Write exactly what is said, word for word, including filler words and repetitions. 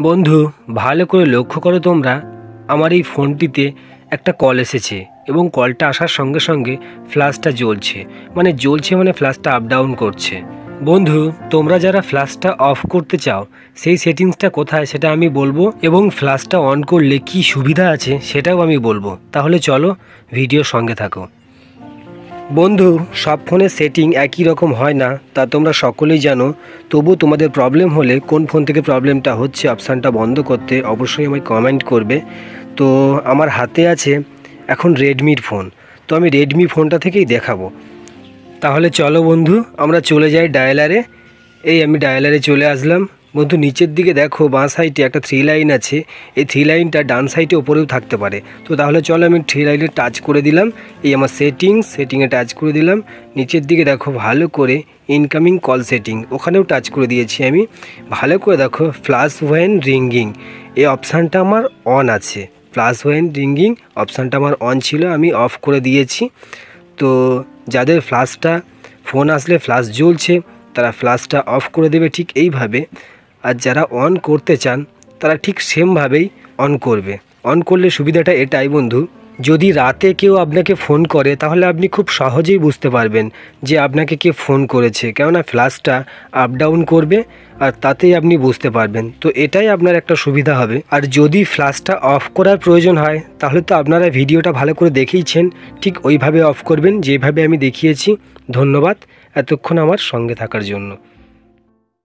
বন্ধু ভালো করে লক্ষ্য করো তোমরা, আমার এই ফোনটিতে একটা কল এসেছে এবং কলটা আসার সঙ্গে সঙ্গে ফ্ল্যাশটা জ্বলছে, মানে জ্বলছে মানে ফ্ল্যাশটা আপ ডাউন করছে। বন্ধু তোমরা যারা ফ্ল্যাশটা অফ করতে চাও সেই সেটিংসটা কোথায় সেটা আমি বলবো, এবং ফ্ল্যাশটা অন করলে কি সুবিধা আছে সেটাও আমি বলবো। তাহলে চলো ভিডিও সঙ্গে থাকো। বন্ধু সব ফোনের সেটিং একই রকম হয় না, তা তোমরা সকলেই জানো। তবু তোমাদের প্রবলেম হলে কোন ফোন থেকে প্রবলেমটা হচ্ছে অপশানটা বন্ধ করতে অবশ্যই আমায় কমেন্ট করবে। তো আমার হাতে আছে এখন রেডমির ফোন, তো আমি রেডমি ফোনটা থেকেই দেখাবো। তাহলে চলো বন্ধু আমরা চলে যাই ডায়ালারে। এই আমি ডায়ালারে চলে আসলাম। বন্ধু নিচের দিকে দেখো বাঁ সাইডে একটা থ্রি লাইন আছে, এই থ্রি লাইনটা ডান সাইডে ওপরেও থাকতে পারে। তো তাহলে চলো আমি থ্রি লাইনে টাচ করে দিলাম। এই আমার সেটিংস, সেটিংয়ে টাচ করে দিলাম। নিচের দিকে দেখো ভালো করে ইনকামিং কল সেটিং, ওখানেও টাচ করে দিয়েছি আমি। ভালো করে দেখো ফ্ল্যাশ ওয়েন রিঙ্গিং, এই অপশানটা আমার অন আছে। ফ্ল্যাশ ওয়েন রিঙ্গিং অপশানটা আমার অন ছিল, আমি অফ করে দিয়েছি। তো যাদের ফ্ল্যাশটা ফোন আসলে ফ্ল্যাশ জ্বলছে তারা ফ্ল্যাশটা অফ করে দেবে ঠিক এইভাবে, আর যারা অন করতে চান তারা ঠিক সেমভাবেই অন করবে। অন করলে সুবিধাটা এটাই বন্ধু, যদি রাতে কেউ আপনাকে ফোন করে তাহলে আপনি খুব সহজেই বুঝতে পারবেন যে আপনাকে কে ফোন করেছে, কেননা ফ্ল্যাশটা আপ ডাউন করবে আর তাতেই আপনি বুঝতে পারবেন। তো এটাই আপনার একটা সুবিধা হবে। আর যদি ফ্ল্যাশটা অফ করার প্রয়োজন হয় তাহলে তো আপনারা ভিডিওটা ভালো করে দেখিয়েছেন, ঠিক ওইভাবে অফ করবেন যেভাবে আমি দেখিয়েছি। ধন্যবাদ এতক্ষণ আমার সঙ্গে থাকার জন্য।